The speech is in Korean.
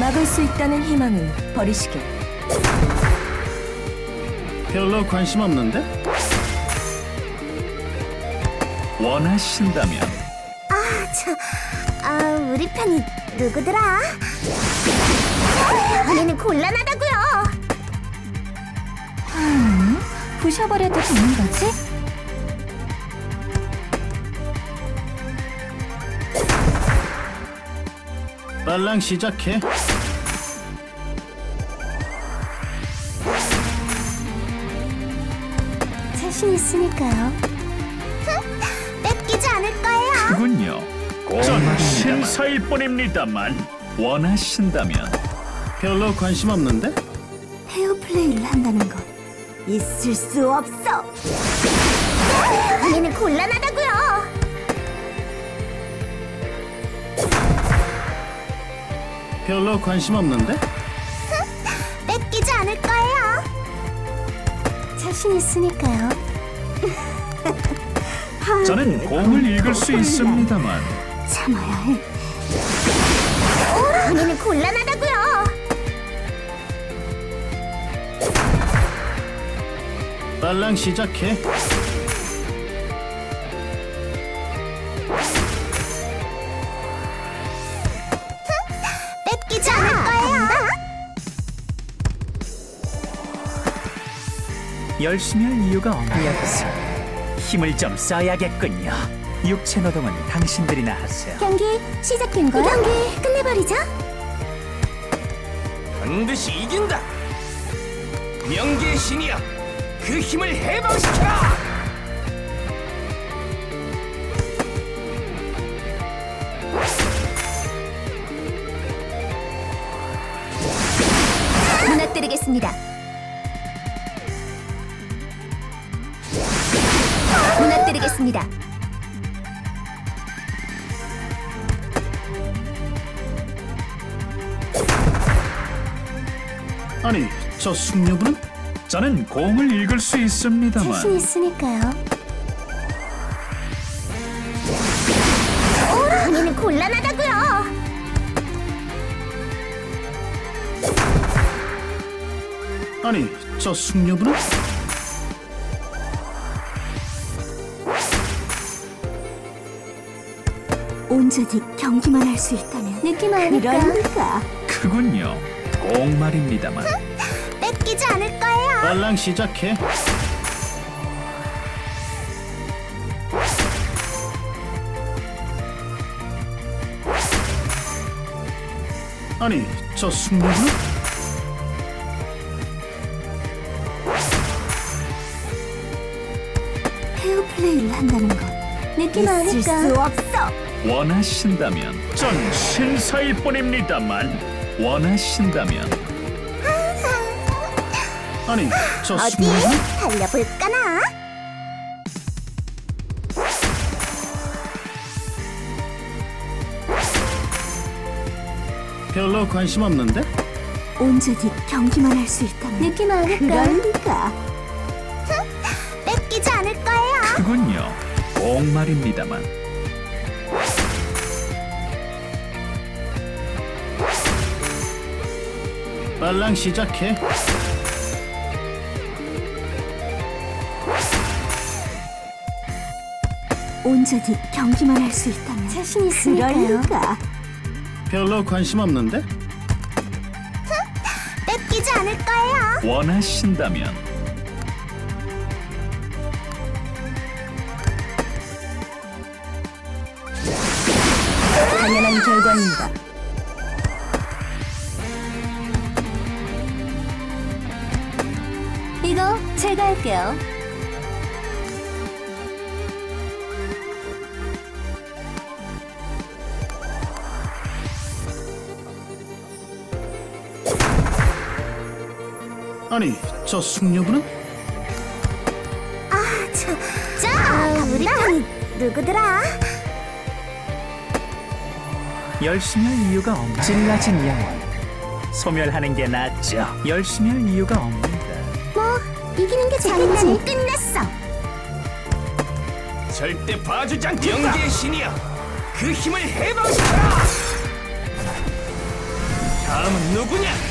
막을 수 있다는 희망은 버리시게. 별로 관심 없는데? 원하신다면 우리 편이 누구더라? 얘는 곤란하다고요. 부셔버려도 되는 거지? 빨랑 시작해. 자신 있으니까요. 뺏기지 않을 거예요. 그군요. 전 신사일 뿐입니다만 원하신다면 별로 관심 없는데? 페어플레이를 한다는 건 있을 수 없어. 얘는 곤란하다고요. 별로 관심 없는데? 뺏기지 않을 거예요. 자신 있으니까요. 저는 공을 읽을 수 있습니다만 참아야 해. 얘는 곤란하다고요. 빨랑 시작해. 뺏기지 않을 거예요. 열심히 할 이유가 없겠어. 힘을 좀 써야겠군요. 육체 노동은 당신들이나 하세요. 경기 시작된 거야? 경기 끝내버리자. 반드시 이긴다. 명계의 신이여, 그 힘을 해방시켜라. 무너뜨리겠습니다. 무너뜨리겠습니다. 아니, 저 숙녀분은? 저는 공을 읽을 수 있습니다만 자신 있으니까요. 얘는 곤란하다고요. 아니, 저 숙녀분은? 온전히 경기만 할 수 있다면 느낌 아닐까? 그러니까 그군요. 공 말입니다만 뺏기지 않을 거예요. 빨랑 시작해. 아니, 저 숙녀분은? 페어플레이를 한다는 건 느낌 아닐까? 있을 수 없어. 원하신다면 전 신사일 뿐입니다만 원하신다면 아니, 저 어디 숙녀분은? 달려볼까나? 별로 관심 없는데? 온전히 경기만 할 수 있다면 느낌 아닐까? 그러니까 뺏기지 않을 거예요. 그군요. 공 말입니다만 빨랑 시작해. 온전히 경기만 할 수 있다면 자신 있으니까요. 그러니까 별로 관심 없는데? 뺏기지 않을 거예요. 원하신다면 당연한 결과입니다. 이거 제가 할게요. 아니, 저 숙녀분은? 우리 편이 누구더라? 열심히 할 이유가 없는 찔러진 영혼 소멸하는 게 낫죠. 열심히 할 이유가 없는데 뭐 이기는 게 장난이 끝났어. 절대 봐주지 않겠다. 명계의 신이여, 그 힘을 해방시켜라. 다음은 누구냐?